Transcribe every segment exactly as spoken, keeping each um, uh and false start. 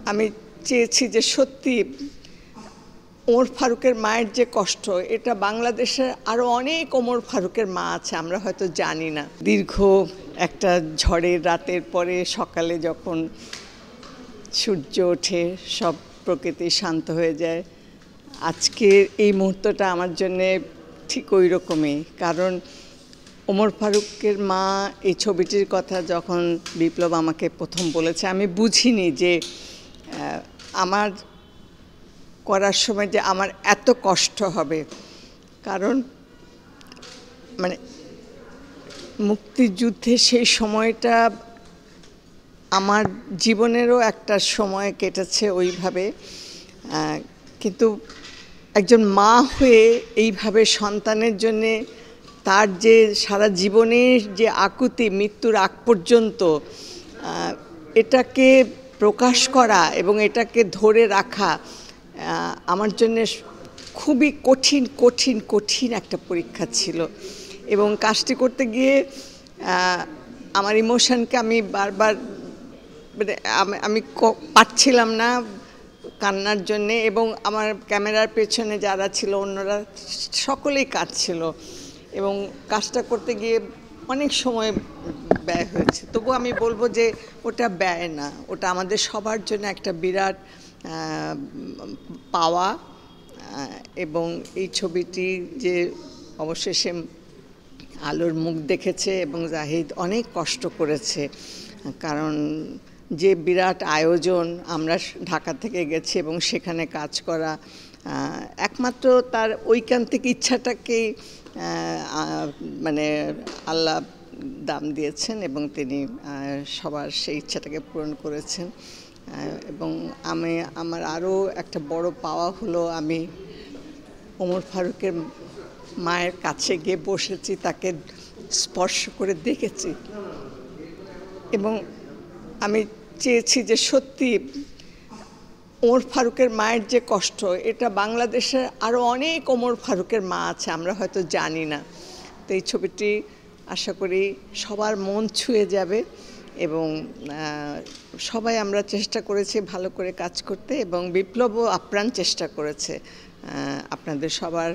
আমি চেয়েছি যে সত্যি ওমর ফারুকের মায়ের যে কষ্ট, এটা বাংলাদেশের আরও অনেক ওমর ফারুকের মা আছে, আমরা হয়তো জানি না। দীর্ঘ একটা ঝড়ের রাতের পরে সকালে যখন সূর্য ওঠে, সব প্রকৃতি শান্ত হয়ে যায়, আজকের এই মুহূর্তটা আমার জন্যে ঠিক ওই রকমই। কারণ ওমর ফারুকের মা এই ছবিটির কথা যখন বিপ্লব আমাকে প্রথম বলেছে, আমি বুঝিনি যে আমার করার সময় যে আমার এত কষ্ট হবে। কারণ মানে মুক্তিযুদ্ধে সেই সময়টা আমার জীবনেরও একটা সময় কেটেছে ওইভাবে, কিন্তু একজন মা হয়ে এইভাবে সন্তানের জন্যে তার যে সারা জীবনের যে আকুতি, মৃত্যুর আগ পর্যন্ত এটাকে প্রকাশ করা এবং এটাকে ধরে রাখা আমার জন্যে খুবই কঠিন কঠিন কঠিন একটা পরীক্ষা ছিল। এবং কাজটি করতে গিয়ে আমার ইমোশনকে আমি বারবার মানে আমি পারছিলাম না কান্নার জন্যে, এবং আমার ক্যামেরার পেছনে যারা ছিল অন্যরা সকলেই কাঁদছিল, এবং কাজটা করতে গিয়ে অনেক সময় ব্যয় হয়েছে। তবু আমি বলবো যে ওটা ব্যয় না, ওটা আমাদের সবার জন্য একটা বিরাট পাওয়া। এবং এই ছবিটি যে অবশেষে আলোর মুখ দেখেছে, এবং জাহিদ অনেক কষ্ট করেছে, কারণ যে বিরাট আয়োজন, আমরা ঢাকা থেকে গেছি এবং সেখানে কাজ করা, একমাত্র তার ঐকান্তিক ইচ্ছাটাকেই মানে আল্লাহ দাম দিয়েছেন এবং তিনি সবার সেই ইচ্ছাটাকে পূরণ করেছেন। এবং আমি আমার আরও একটা বড় পাওয়া হলো, আমি ওমর ফারুকের মায়ের কাছে গিয়ে বসেছি, তাকে স্পর্শ করে দেখেছি, এবং আমি চেয়েছি যে সত্যি ওমর ফারুকের মায়ের যে কষ্ট, এটা বাংলাদেশের আরও অনেক ওমর ফারুকের মা আছে, আমরা হয়তো জানি না। তো এই ছবিটি আশা করি সবার মন ছুঁয়ে যাবে, এবং সবাই আমরা চেষ্টা করেছি ভালো করে কাজ করতে, এবং বিপ্লবও আপ্রাণ চেষ্টা করেছে। আপনাদের সবার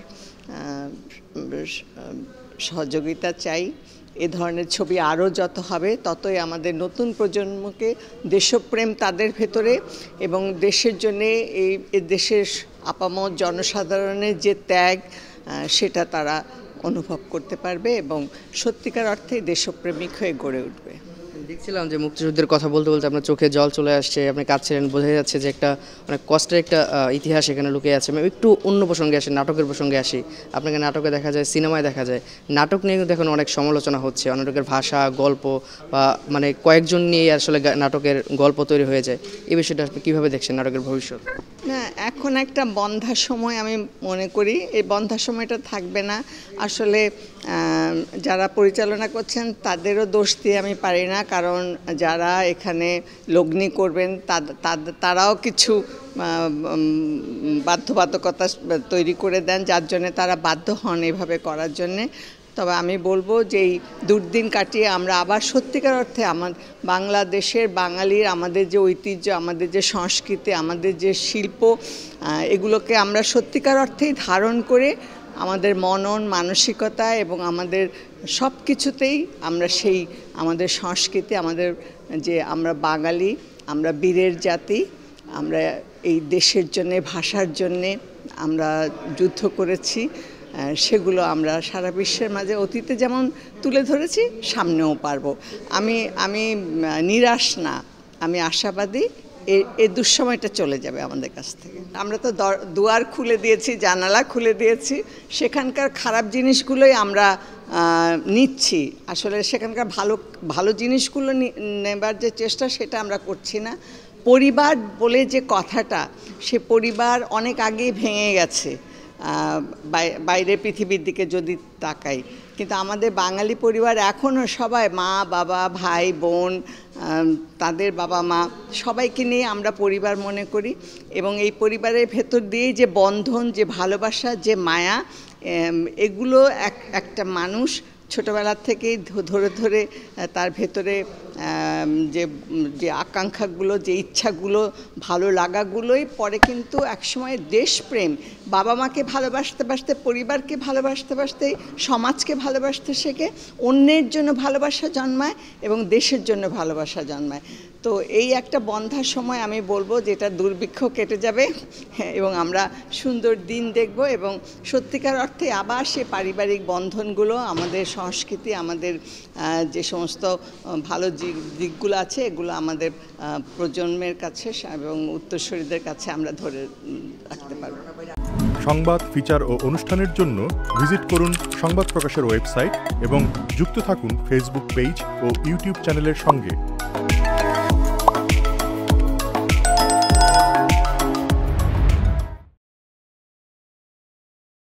সহযোগিতা চাই। এ ধরনের ছবি আরও যত হবে ততই আমাদের নতুন প্রজন্মকে দেশপ্রেম তাদের ভেতরে, এবং দেশের জন্যে এই দেশের আপামর জনসাধারণের যে ত্যাগ, সেটা তারা অনুভব করতে পারবে এবং সত্যিকার অর্থে দেশপ্রেমিক হয়ে গড়ে উঠবে। দেখছিলাম যে মুক্তিযুদ্ধের কথা বলতে বলতে আপনার চোখে জল চলে আসছে, আপনি কাঁদছিলেন, বোঝা যাচ্ছে যে একটা অনেক কষ্টের একটা ইতিহাস এখানে লুকিয়ে আছে। আমি একটু অন্য প্রসঙ্গে আসি, নাটকের প্রসঙ্গে আসি। আপনাকে নাটকে দেখা যায়, সিনেমায় দেখা যায়, নাটক নিয়ে কিন্তু এখন অনেক সমালোচনা হচ্ছে। নাটকের ভাষা, গল্প বা মানে কয়েকজন নিয়ে আসলে নাটকের গল্প তৈরি হয়ে যায়। এই বিষয়টা আপনি কীভাবে দেখছেন নাটকের ভবিষ্যৎ? না, এখন একটা বন্ধ্যার সময় আমি মনে করি, এই বন্ধ্যার সময়টা থাকবে না। আসলে যারা পরিচালনা করছেন তাদেরও দোষ দিয়ে আমি পারি না, কারণ যারা এখানে লগ্নি করবেন তারাও কিছু বাধ্যবাধকতা তৈরি করে দেন, যার জন্যে তারা বাধ্য হন এভাবে করার জন্যে। তবে আমি বলবো যে এই দুর্দিন কাটিয়ে আমরা আবার সত্যিকার অর্থে আমার বাংলাদেশের বাঙালির আমাদের যে ঐতিহ্য, আমাদের যে সংস্কৃতি, আমাদের যে শিল্প, এগুলোকে আমরা সত্যিকার অর্থেই ধারণ করে আমাদের মনন মানসিকতা এবং আমাদের সব কিছুতেই আমরা সেই আমাদের সংস্কৃতি, আমাদের যে আমরা বাঙালি, আমরা বীরের জাতি, আমরা এই দেশের জন্যে, ভাষার জন্যে আমরা যুদ্ধ করেছি, সেগুলো আমরা সারা বিশ্বের মাঝে অতীতে যেমন তুলে ধরেছি, সামনেও পারবো। আমি আমি নিরাশ না, আমি আশাবাদী এই দুঃসময়টা চলে যাবে আমাদের কাছ থেকে। আমরা তো দুয়ার খুলে দিয়েছি, জানালা খুলে দিয়েছি, সেখানকার খারাপ জিনিসগুলোই আমরা নিচ্ছি। আসলে সেখানকার ভালো ভালো জিনিসগুলো নেবার যে চেষ্টা, সেটা আমরা করছি না। পরিবার বলে যে কথাটা, সে পরিবার অনেক আগেই ভেঙে গেছে বাইরের পৃথিবীর দিকে যদি তাকাই, কিন্তু আমাদের বাঙালি পরিবার এখনও সবাই মা বাবা ভাই বোন, তাদের বাবা মা সবাইকে নিয়ে আমরা পরিবার মনে করি, এবং এই পরিবারের ভেতর দিয়েই যে বন্ধন, যে ভালোবাসা, যে মায়া, এগুলো এক একটা মানুষ ছোটোবেলার থেকেই ধরে ধরে তার ভেতরে যে যে আকাঙ্ক্ষাগুলো, যে ইচ্ছাগুলো, ভালো লাগাগুলোই পরে কিন্তু একসময় দেশপ্রেম, বাবা মাকে ভালোবাসতে বাসতে, পরিবারকে ভালোবাসতে বাসতে, সমাজকে ভালোবাসতে শেখে, অন্যের জন্য ভালোবাসা জন্মায় এবং দেশের জন্য ভালোবাসা জন্মায়। তো এই একটা বন্ধ্যার সময় আমি বলবো যেটা দুর্ভিক্ষ কেটে যাবে এবং আমরা সুন্দর দিন দেখব এবং সত্যিকার অর্থে আবার সে পারিবারিক বন্ধনগুলো, আমাদের সংস্কৃতি, আমাদের যে সমস্ত ভালো দিকগুলো আছে এগুলো আমাদের প্রজন্মের কাছে এবং উত্তরসূরিদের কাছে আমরা ধরে রাখতে পারব। সংবাদ, ফিচার ও অনুষ্ঠানের জন্য ভিজিট করুন সংবাদ প্রকাশের ওয়েবসাইট এবং যুক্ত থাকুন ফেসবুক পেজ ও ইউটিউব চ্যানেলের সঙ্গে।